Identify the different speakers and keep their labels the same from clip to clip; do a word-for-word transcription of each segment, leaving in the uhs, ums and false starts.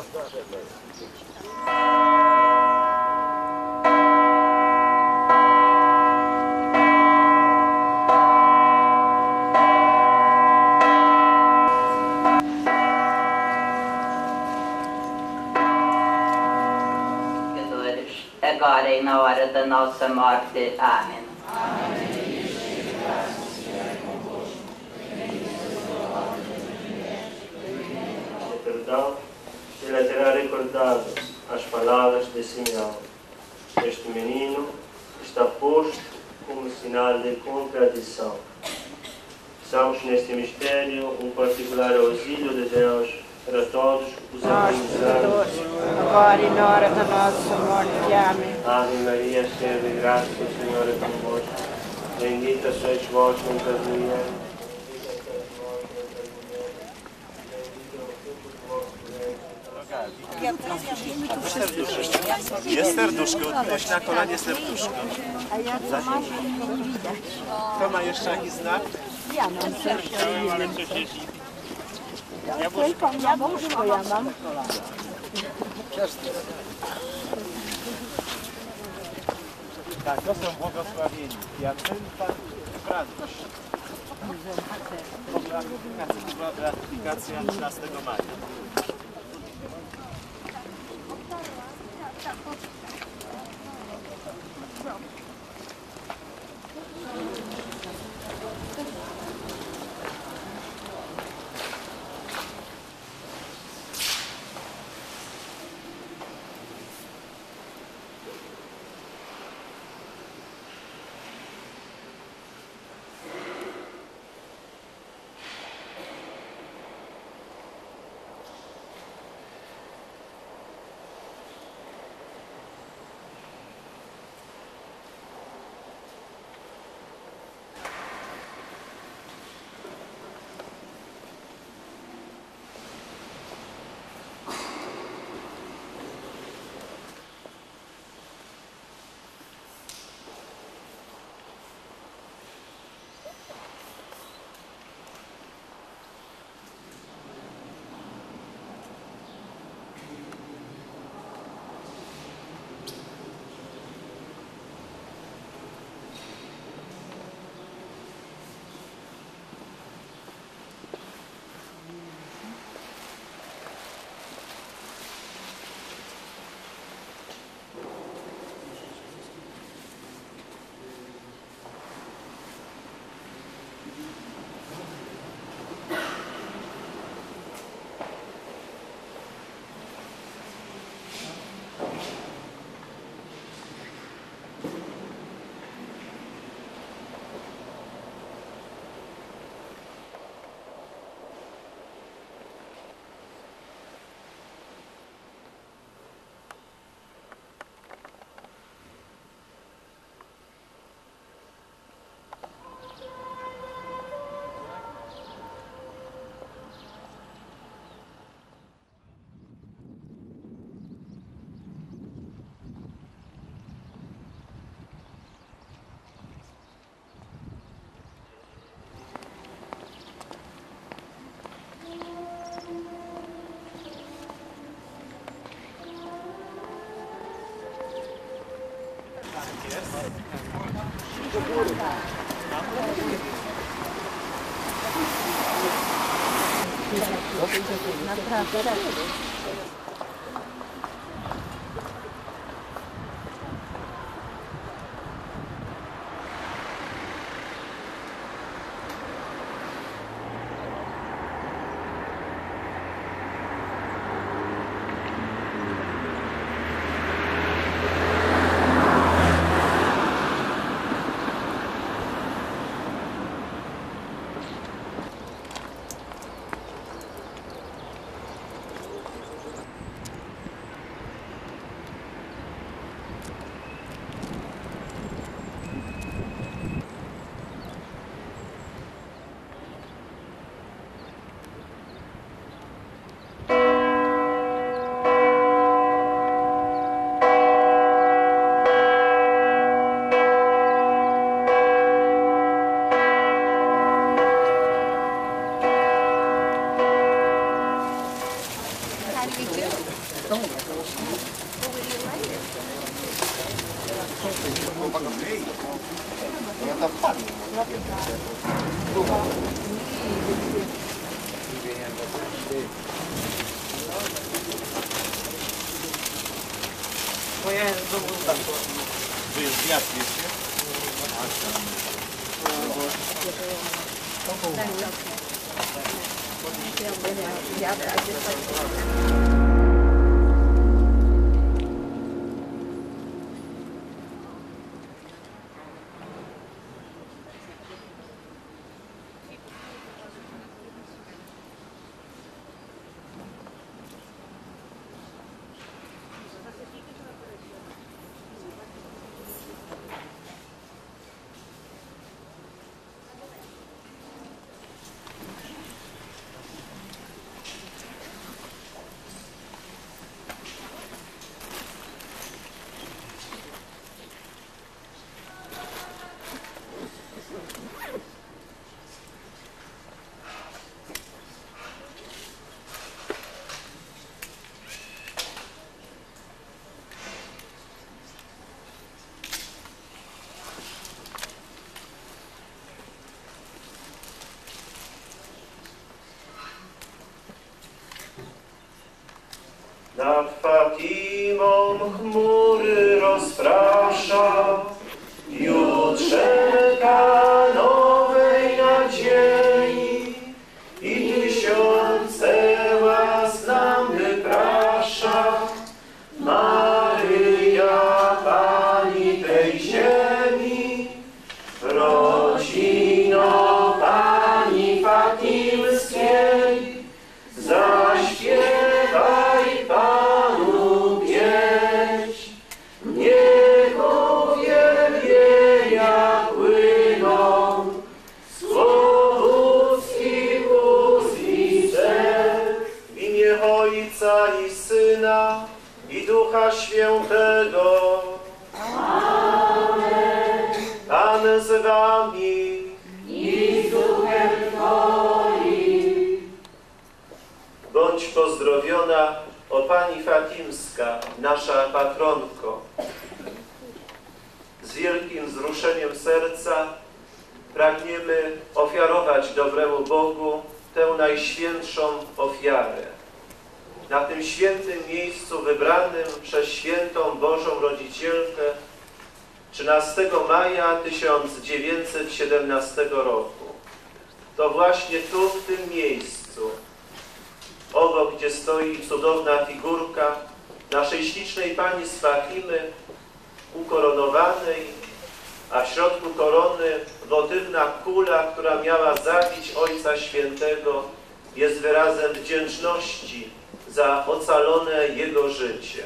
Speaker 1: Agora e na hora da nossa morte. Amém.
Speaker 2: Perdão, ele terá recordado as palavras de Simeão. Este menino está posto como sinal de contradição. Peçamos neste mistério um particular auxílio de Deus para todos os agonizantes,
Speaker 3: agora e na hora da nossa morte. Amém.
Speaker 2: Ave Maria, cheia de graça, o Senhor é convosco. Bendita sois vós entre as mulheres.
Speaker 4: Jest serduszko, weź na kolanie serduszko. Kto ma jeszcze jakiś znak?
Speaker 3: Ja mam serduszko. Jabłuszko ja mam.
Speaker 4: Tak, to są błogosławieni. Jacynta i Franciszek. To była beatyfikacja trzynastego maja.
Speaker 3: Naprawdę.
Speaker 5: How do you do?
Speaker 4: Tu jest wiatr, wiecie?
Speaker 2: Nad Fatimą chmury rozprasza, jutrzenka nowej nadziei i tysiące łask nam wyprasza. Maryja, Pani tej ziemi, rodzino Pani Fatimskiej, zaśpiewaj Panu pieśń, niech uwielbienia płyną z powódzkich ust i serc. W imię Ojca i Syna i Ducha Świętego. Amen. Pan z wami i z duchem Twoim. Bądź pozdrowiona, o Pani Fatimska, nasza patronko. Z wielkim wzruszeniem serca pragniemy ofiarować dobremu Bogu tę najświętszą ofiarę. Na tym świętym miejscu wybranym przez świętą Bożą Rodzicielkę trzynastego maja tysiąc dziewięćset siedemnastego roku. To właśnie tu, w tym miejscu, obok gdzie stoi cudowna figurka naszej ślicznej Pani z Fatimy, ukoronowanej, a w środku korony wotywna kula, która miała zabić Ojca Świętego, jest wyrazem wdzięczności za ocalone Jego życie.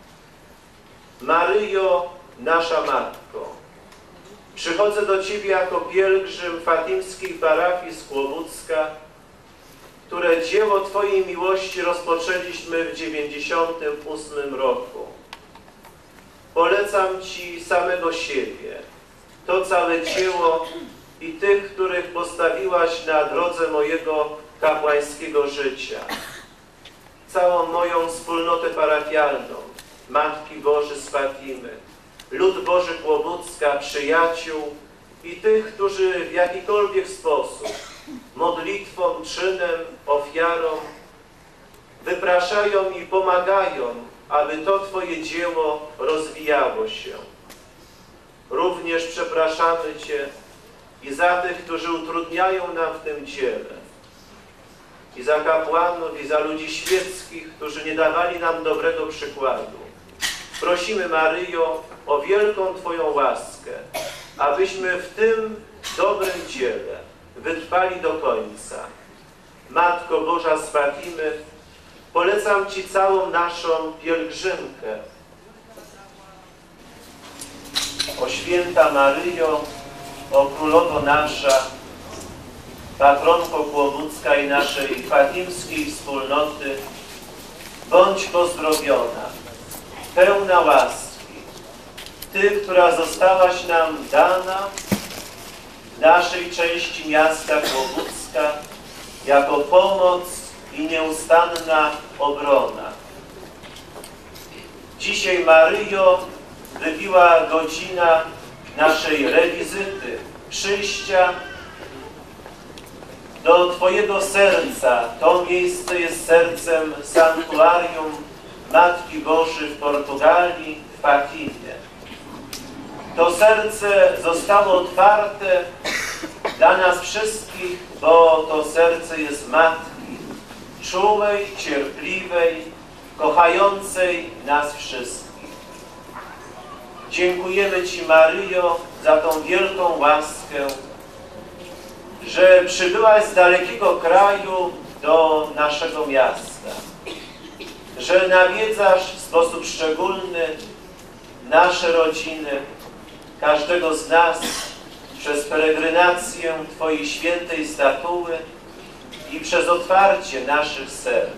Speaker 2: Maryjo, nasza Matko, przychodzę do Ciebie jako pielgrzym fatimskiej parafii z Kłobucka, które dzieło Twojej miłości rozpoczęliśmy w dziewięćdziesiątym ósmym roku. Polecam Ci samego siebie, to całe dzieło i tych, których postawiłaś na drodze mojego kapłańskiego życia. Całą moją wspólnotę parafialną, Matki Boży z Fatimy, lud Boży Kłobucka, przyjaciół i tych, którzy w jakikolwiek sposób, modlitwą, czynem, ofiarą, wypraszają i pomagają, aby to Twoje dzieło rozwijało się. Również przepraszamy Cię i za tych, którzy utrudniają nam w tym dziele, i za kapłanów, i za ludzi świeckich, którzy nie dawali nam dobrego przykładu. Prosimy, Maryjo, o wielką Twoją łaskę, abyśmy w tym dobrym dziele wytrwali do końca. Matko Boża z Fatimy, polecam Ci całą naszą pielgrzymkę. O święta Maryjo, o Królowo nasza, patronko Kłobucka i naszej fatimskiej wspólnoty, bądź pozdrowiona, pełna łaski, Ty, która zostałaś nam dana w naszej części miasta Kłobucka jako pomoc i nieustanna obrona.
Speaker 5: Dzisiaj, Maryjo, wybiła godzina naszej rewizyty, przyjścia do Twojego serca. To miejsce jest sercem sanktuarium Matki Bożej w Portugalii, w Fatimie. To serce zostało otwarte dla nas wszystkich, bo to serce jest Matki, czułej, cierpliwej, kochającej nas wszystkich. Dziękujemy Ci, Maryjo, za tą wielką łaskę, że przybyłaś z dalekiego kraju do naszego miasta, że nawiedzasz w sposób szczególny nasze rodziny, każdego z nas przez peregrinację Twojej świętej statuły i przez otwarcie naszych serc.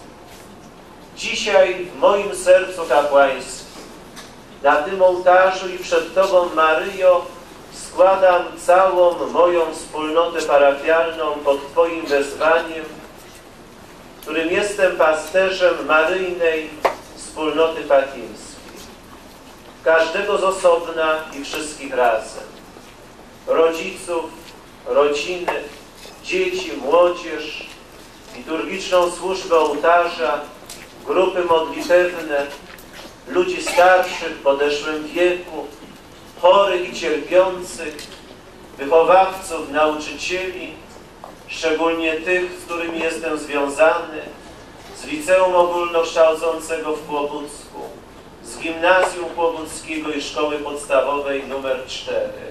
Speaker 5: Dzisiaj w moim sercu kapłańskim, na tym ołtarzu i przed Tobą, Maryjo, składam całą moją wspólnotę parafialną pod Twoim wezwaniem, którym jestem pasterzem Maryjnej wspólnoty fatimskiej. Każdego z osobna i wszystkich razem. Rodziców, rodziny, dzieci, młodzież, liturgiczną służbę ołtarza, grupy modlitewne, ludzi starszych w podeszłym wieku, chorych i cierpiących, wychowawców, nauczycieli, szczególnie tych, z którymi jestem związany, z Liceum Ogólnokształcącego w Kłobucku, z Gimnazjum Kłobuckiego i Szkoły Podstawowej numer cztery.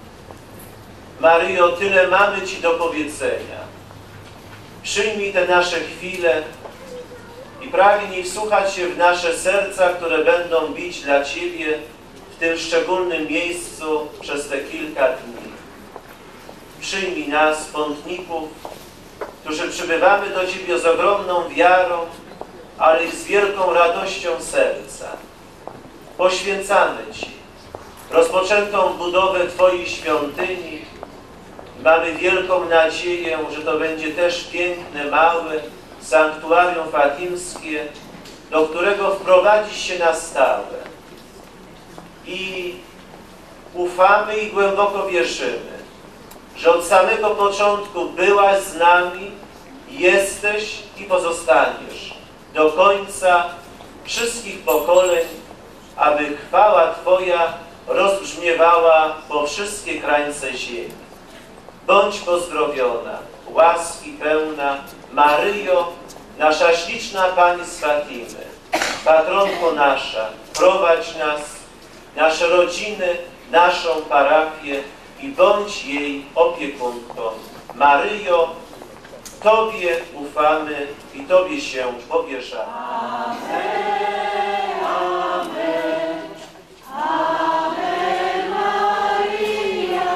Speaker 5: Maryjo, tyle mamy Ci do powiedzenia. Przyjmij te nasze chwile i pragnij wsłuchać się w nasze serca, które będą bić dla Ciebie w tym szczególnym miejscu przez te kilka dni. Przyjmij nas, pątników, którzy przybywamy do Ciebie z ogromną wiarą, ale i z wielką radością serca. Poświęcamy Ci rozpoczętą budowę Twojej świątyni. Mamy wielką nadzieję, że to będzie też piękne, małe sanktuarium fatimskie, do którego wprowadzisz się na stałe. I ufamy i głęboko wierzymy, że od samego początku byłaś z nami, jesteś i pozostaniesz do końca wszystkich pokoleń, aby chwała Twoja rozbrzmiewała po wszystkie krańce ziemi. Bądź pozdrowiona, łaski pełna, Maryjo, nasza śliczna Pani z Fatimy, patronko nasza, prowadź nas, nasze rodziny, naszą parafię i bądź jej opiekunką. Maryjo, Tobie ufamy i Tobie się powierzamy. Amen. Amen. Amen, Maryja.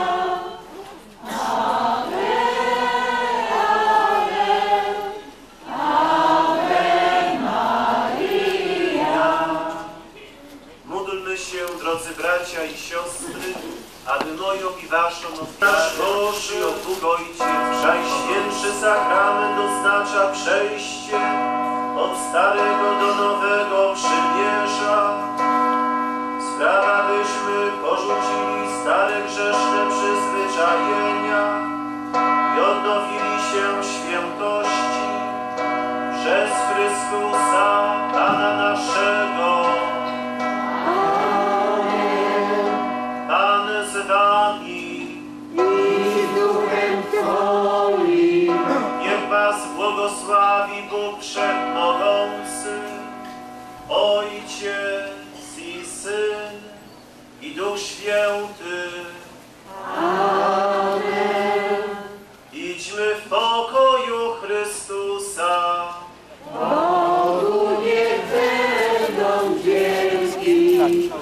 Speaker 5: Amen. Amen. Amen, Maryja. Módlmy się, drodzy bracia i siostry, aby moją i waszą nasz Boży, o Bóg Ojciec, Najświętszy sakrament oznacza przejście od starego do nowego przymierza. Sprawa, byśmy porzucili stare grzeszne przyzwyczajenia i odnowili się świętości przez Chrystusa, Pana naszego. Pan z wami i z duchem Twoim. Niech was błogosławi Bóg Wszechmogący, Ojciec i Syn i Duch Święty. Amen. Idźmy w pokoju Chrystusa. Bogu niech będą dzięki.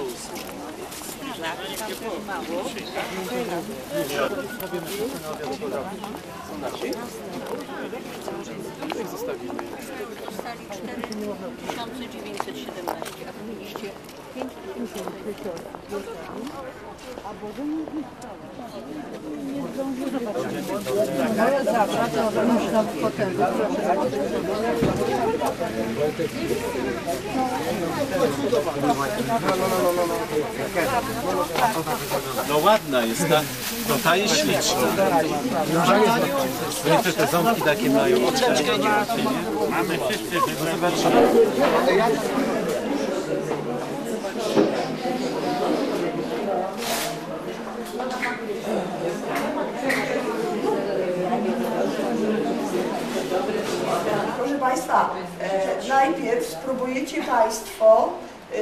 Speaker 6: Zostali cztery tysiące dziewięćset siedemnaście, a powinniście pięć tysięcy. A bo nie
Speaker 4: No ładna jest ta, no ta jest śliczna. Niektóre te ząbki takie mają. Oczeczkę nie łatwiej, nie? Mamy wszyscy. No zobaczymy.
Speaker 7: Proszę Państwa, e, najpierw spróbujecie Państwo e,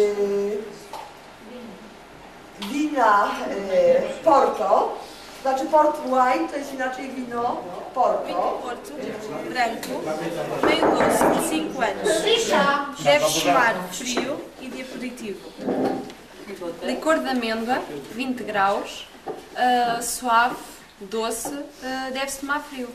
Speaker 7: wina e, Porto, znaczy port wine to jest inaczej wino Porto.
Speaker 8: Porto branco, meio doce, cinco anos. Deve chamar frio e de aperitivo. Licor de amêndoa, vinte graus, uh, suave, doce, uh, deve-se tomar frio.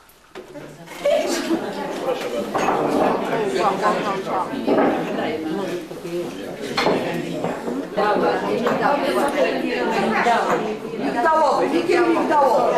Speaker 7: Migdałowy, likier migdałowy.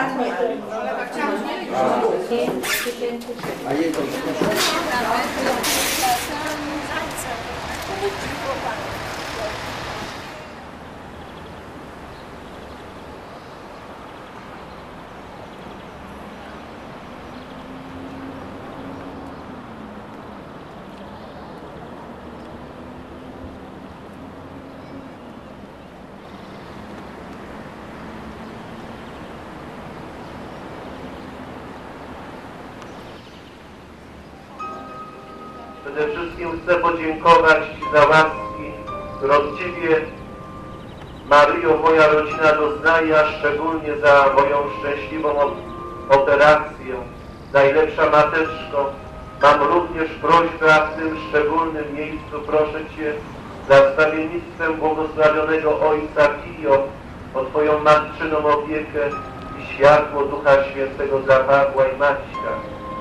Speaker 5: Przede wszystkim chcę podziękować Ci za łaski, które od Ciebie, Maryjo, moja rodzina doznaje, a szczególnie za moją szczęśliwą operację. Najlepsza Mateczko, mam również prośbę, a w tym szczególnym miejscu proszę Cię za wstawiennictwem błogosławionego Ojca Pio o Twoją matczyną opiekę i światło Ducha Świętego dla Pawła i Maćka.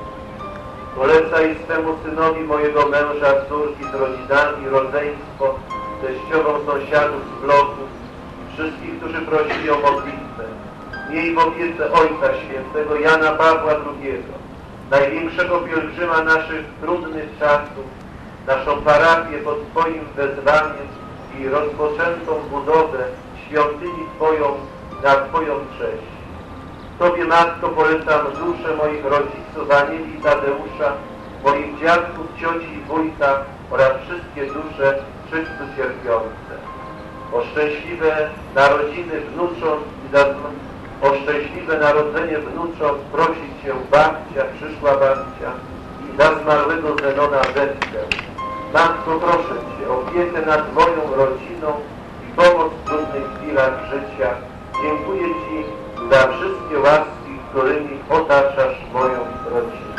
Speaker 5: Polecaj swemu synowi mojego męża, córki z rodzinami, rodzeństwo, teściową sąsiadów z bloku, wszystkich, którzy prosili o modlitwę. Miej w opiece Ojca Świętego Jana Pawła drugiego, największego pielgrzyma naszych trudnych czasów, naszą parafię pod Twoim wezwaniem i rozpoczętą budowę świątyni Twoją na Twoją cześć. Tobie, Matko, polecam dusze moich rodziców, Anieli i Tadeusza, moich dziadków, cioci i wujka oraz wszystkie dusze wszyscy cierpiące. O szczęśliwe narodziny wnucząt i za, o szczęśliwe narodzenie wnucząt prosić Cię babcia, przyszła babcia i za zmarłego Zenona Zetkę. Matko, proszę Cię o opiekę nad moją rodziną i pomoc w trudnych chwilach życia. Dziękuję Ci za wszystkie łaski, którymi otaczasz moją rodzinę.